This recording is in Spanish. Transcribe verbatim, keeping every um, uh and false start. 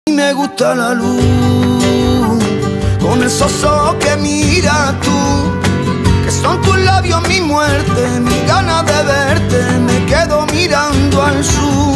Me gusta la luz, con esos ojos que miras tú, que son tus labios mi muerte, mi ganas de ver.